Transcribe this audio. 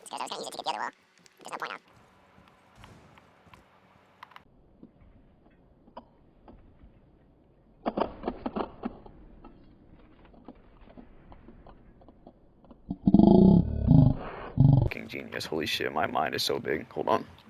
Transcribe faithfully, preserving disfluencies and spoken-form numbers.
because I was gonna use it to get the other wall. There's no point now. Genius. Holy shit, my mind is so big. Hold on.